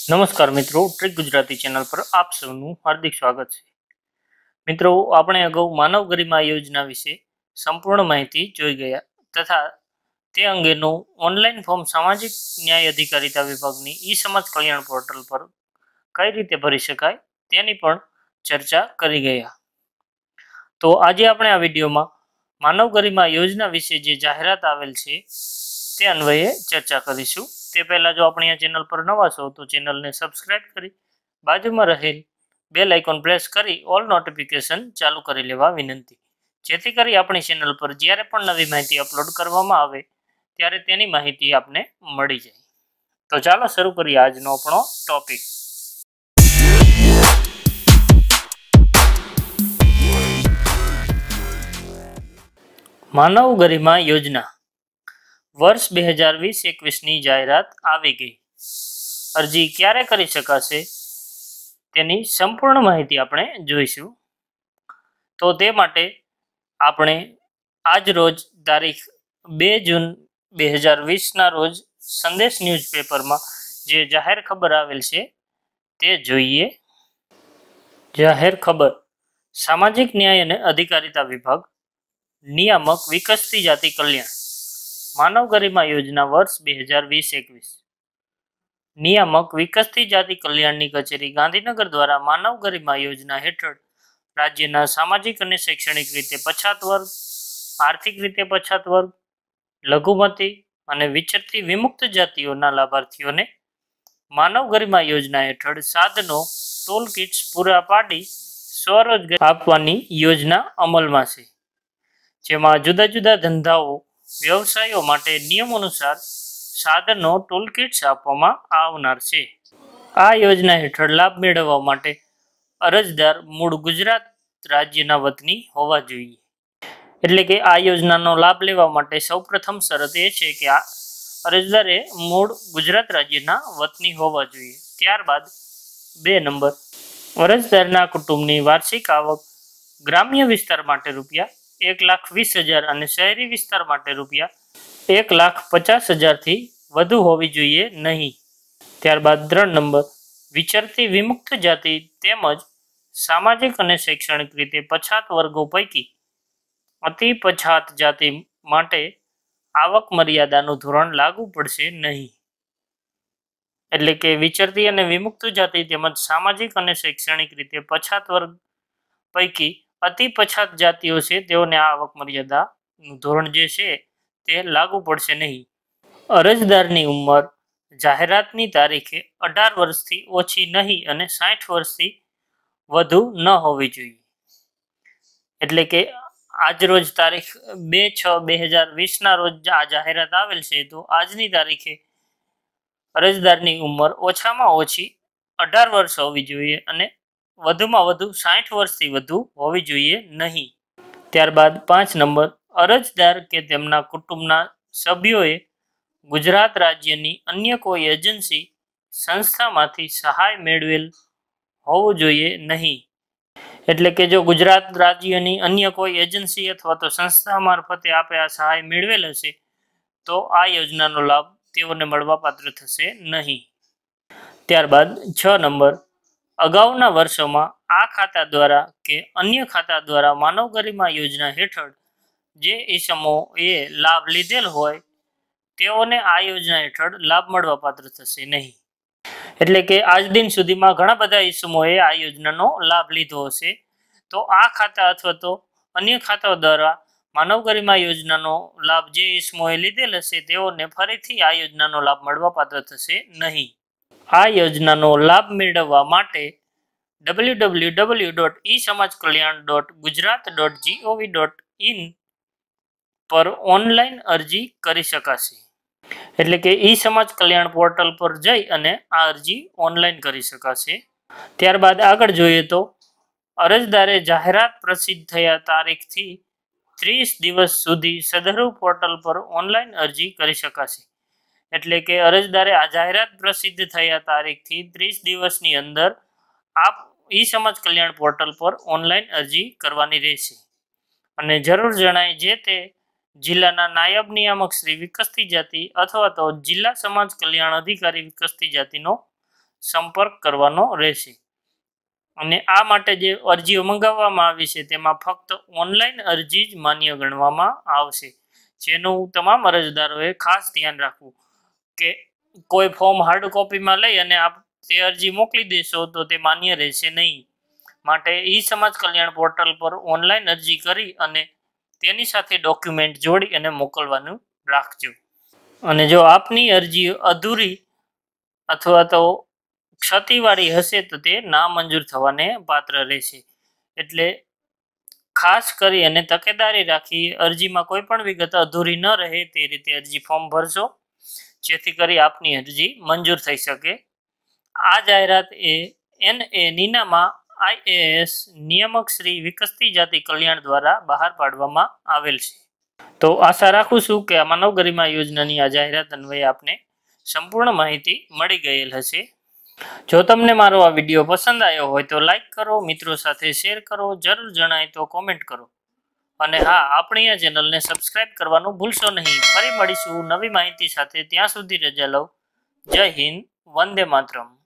નમસ્કાર મિત્રો, trick Gujarati channel પર આપ સૌનું હાર્દિક સ્વાગત છે। મિત્રો, આપણે અગાઉ માનવ ગરિમા યોજના વિશે સંપૂર્ણ માહિતી જોઈ ગયા તથા તે અંગેનું ઓનલાઈન ફોર્મ સામાજિક ન્યાય અધિકારીતા વિભાગની ઈ સમાજ કલ્યાણ પોર્ટલ પર કઈ રીતે ભરી શકાય તેની પણ ચર્ચા કરી ગયા। તો આજે આપણે આ વિડીયોમાં માનવ ગરિમા યોજના વિશે જે જાહેરાત આવેલ છે તે અન્વયે ચર્ચા કરીશું। તે પહેલા જો આપણે આ ચેનલ પર નવા છો તો ચેનલને સબસ્ક્રાઇબ કરી બાજુમાં રહેલ બેલ આઇકોન પ્રેસ કરી ઓલ નોટિફિકેશન ચાલુ કરી લેવા વિનંતી, જેથી કરી આપણી ચેનલ પર જ્યારે પણ નવી માહિતી અપલોડ કરવામાં આવે ત્યારે તેની માહિતી આપને મળી જાય। તો ચાલો શરૂ કરીએ આજનો આપણો ટોપિક। માનવ ગરિમા યોજના વર્ષ 2020-21ની જાહેરાત આવી ગઈ। અરજી ક્યારે કરી શકાશે તેની સંપૂર્ણ માહિતી આપણે જોઈશું। તો તે માટે આપણે આજ રોજ તારીખ 2 જૂન 2020ના રોજ સંદેશ ન્યૂઝપેપરમાં જે જાહેર ખબર આવેલ છે તે જોઈએ। જાહેર ખબર, સામાજિક ન્યાય અને અધિકારીતા વિભાગ, નિયામક વિકસતી જાતિ કલ્યાણ, માનવ ગરિમા યોજના વર્ષ 2020-21। નિયામક વિકસતી જાતિ કલ્યાણની કચેરી ગાંધીનગર દ્વારા માનવ ગરિમા યોજના હેઠળ રાજ્યના સામાજિક અને શૈક્ષણિક રીતે પછાત વર્ગ, આર્થિક રીતે પછાત વર્ગ, લઘુમતી અને વિચરતી વિમુક્ત જાતિઓના લાભાર્થીઓને માનવ ગરિમા યોજના હેઠળ સાધનો, ટૂલ કિટ્સ પૂરા પાડી સ્વરોજગાર આપવાની યોજના અમલમાં છે, જેમાં જુદા જુદા ધંધાઓ, વ્યવસાયો માટે નિયમ અનુસાર સાધનો, ટૂલ કિટ્સ આપવામાં આવનાર છે। આ યોજના હેઠળ લાભ મેળવવા માટે અરજદાર મૂળ ગુજરાત રાજ્યના વતની હોવા જોઈએ। એટલે કે આ યોજનાનો લાભ લેવા માટે સૌપ્રથમ શરત એ છે કે આ અરજદારે મૂળ ગુજરાત રાજ્યના વતની હોવા જોઈએ। ત્યારબાદ 2 નંબર, અરજદારના કુટુંબની વાર્ષિક આવક ગ્રામ્ય વિસ્તાર માટે ₹1,20,000 અને શહેરી વિસ્તાર માટે ₹1,50,000 થી વધુ હોવી જોઈએ નહીં। ત્યારબાદ 3 નંબર, વિચરતી વિમુક્ત જાતિ તેમજ સામાજિક અને શૈક્ષણિક રીતે પછાત વર્ગો પૈકી અતિ પછાત જાતિ માટે આવક મર્યાદાનું ધોરણ લાગુ પડશે નહીં। એટલે કે વિચરતી અને વિમુક્ત જાતિ તેમજ સામાજિક અને શૈક્ષણિક રીતે પછાત વર્ગ પૈકી અતિ પછાત જાતિઓ છે તેઓને આ આવક મર્યાદાનું ધોરણ જે છે તે લાગુ પડશે નહીં। અરજદારની ઉંમર જાહેરાતની તારીખે 18 વર્ષથી ઓછી નહીં અને 60 વર્ષથી વધુ ન હોવી જોઈએ। એટલે કે આજ રોજ તારીખ 2/6/2020ના રોજ આ જાહેરાત આવેલ છે, તો આજની તારીખે અરજદારની ઉંમર ઓછામાં ઓછી 18 વર્ષ હોવી જોઈએ અને વધુમાં વધુ 60 વર્ષથી વધુ હોવી જોઈએ નહીં। ત્યારબાદ 5 નંબર, અરજદાર કે તેમના કુટુંબના સભ્યોએ ગુજરાત રાજ્યની અન્ય કોઈ એજન્સી, સંસ્થામાંથી સહાય મેળવેલ હોવું જોઈએ નહીં। એટલે કે જો ગુજરાત રાજ્યની અન્ય કોઈ એજન્સી અથવા તો સંસ્થા મારફતે આપે આ સહાય મેળવેલ હશે તો આ યોજનાનો લાભ તેઓને મળવાપાત્ર થશે નહીં। ત્યારબાદ 6 નંબર, અગાઉના વર્ષોમાં આ ખાતા દ્વારા કે અન્ય ખાતા દ્વારા માનવ ગરિમા યોજના હેઠળ જે ઇસમોએ લાભ લીધેલ હોય તેઓને આ યોજના હેઠળ લાભ મળવાપાત્ર થશે નહીં। એટલે કે આજ દિન સુધીમાં ઘણા બધા ઇસમોએ આ યોજનાનો લાભ લીધો હશે, તો આ ખાતા અથવા તો અન્ય ખાતાઓ દ્વારા માનવ ગરિમા યોજનાનો લાભ જે ઇસમોએ લીધેલ હશે તેઓને ફરીથી આ યોજનાનો લાભ મળવાપાત્ર થશે નહીં। આ યોજનાનો લાભ મેળવવા માટે www.esamajkalyan.gujarat.gov.in પર ઓનલાઈન અરજી કરી શકાશે। એટલે કે ઈ સમાજ કલ્યાણ પોર્ટલ પર જઈ અને આ અરજી ઓનલાઈન કરી શકાશે। ત્યારબાદ આગળ જોઈએ તો અરજદારે જાહેરાત પ્રસિદ્ધ થયા તારીખથી 30 દિવસ સુધી સદરુ પોર્ટલ પર ઓનલાઈન અરજી કરી શકાશે। એટલે કે અરજદારે આ જાહેરાત પ્રસિદ્ધ થયા તારીખથી 30 દિવસની અંદર આપ ઈ સમાજ કલ્યાણ પોર્ટલ પર ઓનલાઈન અરજી કરવાની રહેશે। અને જરૂર જણાય જે તે જિલ્લાના નાયબ નિયામક શ્રી વિકસતી જાતિ અથવા તો જિલ્લા સમાજ કલ્યાણ અધિકારી વિકસતી જાતિનો સંપર્ક કરવાનો રહેશે। અને આ માટે જે અરજીઓ મંગાવવામાં આવી છે તેમાં ફક્ત ઓનલાઈન અરજી જ માન્ય ગણવામાં આવશે, જેનું તમામ અરજદારોએ ખાસ ધ્યાન રાખવું કે કોઈ ફોર્મ હાર્ડ કોપીમાં લઈ અને આપ તે અરજી મોકલી દેશો તો તે માન્ય રહેશે નહીં। માટે ઈ સમાજ કલ્યાણ પોર્ટલ પર ઓનલાઈન અરજી કરી અને તેની સાથે ડોક્યુમેન્ટ જોડી અને મોકલવાનું રાખજો। અને જો આપની અરજી અધૂરી અથવા તો ક્ષતિવાળી હશે તો તે નામંજૂર થવાને પાત્ર રહેશે। એટલે ખાસ કરી અને તકેદારી રાખી અરજીમાં કોઈ પણ વિગત અધૂરી ન રહે તે રીતે અરજી ફોર્મ ભરશો, જેથી કરી આપની અરજી મંજૂર થઈ શકે। આ જાહેરાત એ NA નીનામા IAS નિયામક શ્રી વિકસતી જાતિ કલ્યાણ દ્વારા બહાર પાડવામાં આવેલ છે। તો આશા રાખું છું કે આ માનવ ગરિમા યોજનાની આ જાહેરાત અન્વયે આપને સંપૂર્ણ માહિતી મળી ગયેલ હશે। જો તમને મારો આ વિડીયો પસંદ આવ્યો હોય તો લાઈક કરો, મિત્રો સાથે શેર કરો, જરૂર જણાય તો કોમેન્ટ કરો અને હા, આપણી આ ચેનલને સબસ્ક્રાઇબ કરવાનું ભૂલશો નહીં। ફરી મળીશું નવી માહિતી સાથે, ત્યાં સુધી રજા લો। જય હિન્દ, વંદે માતરમ।